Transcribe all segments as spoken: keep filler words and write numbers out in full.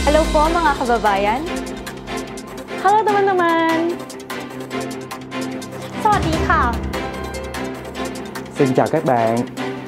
Hello po mga kababayan. Hello teman-teman. Sawadee. Xin chào các bạn.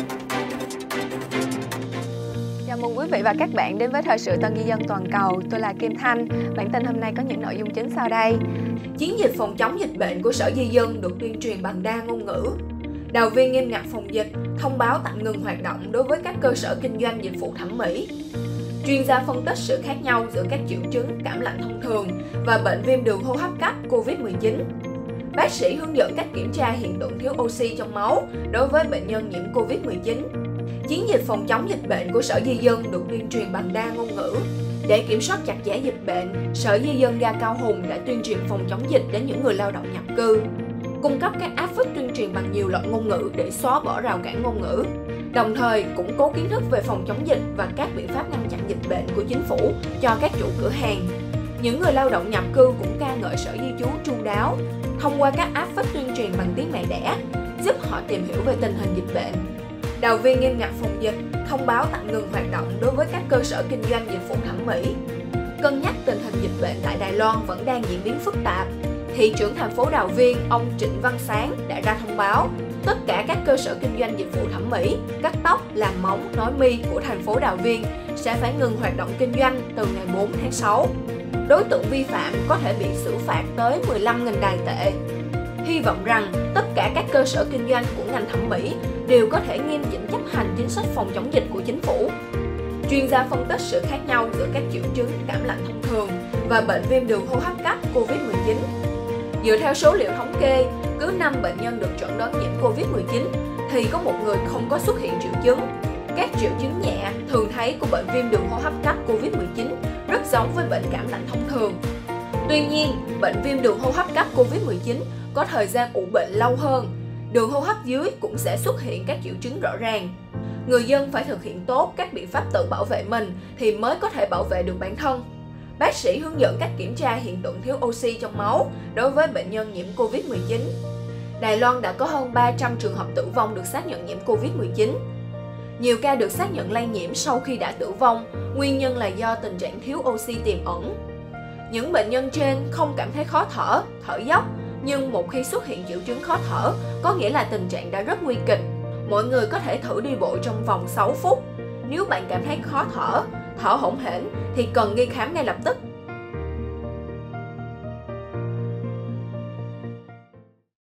Chào mừng quý vị và các bạn đến với Thời sự Tân Di Dân Toàn cầu. Tôi là Kim Thanh. Bản tin hôm nay có những nội dung chính sau đây. Chiến dịch phòng chống dịch bệnh của Sở Di dân được tuyên truyền bằng đa ngôn ngữ. Đạo viên nghiêm ngặt phòng dịch, thông báo tạm ngừng hoạt động đối với các cơ sở kinh doanh dịch vụ thẩm mỹ. Chuyên gia phân tích sự khác nhau giữa các triệu chứng cảm lạnh thông thường và bệnh viêm đường hô hấp cấp covid mười chín. Bác sĩ hướng dẫn cách kiểm tra hiện tượng thiếu oxy trong máu đối với bệnh nhân nhiễm covid mười chín. Chiến dịch phòng chống dịch bệnh của Sở Di dân được tuyên truyền bằng đa ngôn ngữ. Để kiểm soát chặt chẽ dịch bệnh, Sở Di dân ga Cao Hùng đã tuyên truyền phòng chống dịch đến những người lao động nhập cư, cung cấp các áp phích tuyên truyền bằng nhiều loại ngôn ngữ để xóa bỏ rào cản ngôn ngữ, đồng thời củng cố kiến thức về phòng chống dịch và các biện pháp ngăn chặn dịch bệnh của chính phủ cho các chủ cửa hàng. Những người lao động nhập cư cũng ca ngợi Sở Di trú chu đáo, thông qua các áp phích tuyên truyền bằng tiếng mẹ đẻ, giúp họ tìm hiểu về tình hình dịch bệnh. Đạo viên nghiêm ngặt phòng dịch, thông báo tạm ngừng hoạt động đối với các cơ sở kinh doanh dịch vụ thẩm mỹ. Cân nhắc tình hình dịch bệnh tại Đài Loan vẫn đang diễn biến phức tạp, thị trưởng thành phố Đào Viên ông Trịnh Văn Sáng đã ra thông báo tất cả các cơ sở kinh doanh dịch vụ thẩm mỹ, cắt tóc, làm móng, nói mi của thành phố Đào Viên sẽ phải ngừng hoạt động kinh doanh từ ngày bốn tháng sáu. Đối tượng vi phạm có thể bị xử phạt tới mười lăm nghìn đài tệ. Hy vọng rằng tất cả các cơ sở kinh doanh của ngành thẩm mỹ đều có thể nghiêm chỉnh chấp hành chính sách phòng chống dịch của chính phủ. Chuyên gia phân tích sự khác nhau giữa các triệu chứng cảm lạnh thông thường và bệnh viêm đường hô hấp cấp covid mười chín. Dựa theo số liệu thống kê, cứ năm bệnh nhân được chẩn đoán nhiễm covid mười chín thì có một người không có xuất hiện triệu chứng. Các triệu chứng nhẹ thường thấy của bệnh viêm đường hô hấp cấp covid mười chín rất giống với bệnh cảm lạnh thông thường. Tuy nhiên, bệnh viêm đường hô hấp cấp covid mười chín có thời gian ủ bệnh lâu hơn, đường hô hấp dưới cũng sẽ xuất hiện các triệu chứng rõ ràng. Người dân phải thực hiện tốt các biện pháp tự bảo vệ mình thì mới có thể bảo vệ được bản thân. Bác sĩ hướng dẫn cách kiểm tra hiện tượng thiếu oxy trong máu đối với bệnh nhân nhiễm covid mười chín. Đài Loan đã có hơn ba trăm trường hợp tử vong được xác nhận nhiễm covid mười chín. Nhiều ca được xác nhận lây nhiễm sau khi đã tử vong, nguyên nhân là do tình trạng thiếu oxy tiềm ẩn. Những bệnh nhân trên không cảm thấy khó thở, thở dốc, nhưng một khi xuất hiện triệu chứng khó thở, có nghĩa là tình trạng đã rất nguy kịch. Mọi người có thể thử đi bộ trong vòng sáu phút. Nếu bạn cảm thấy khó thở, thở hổn hển thì cần đi khám ngay lập tức.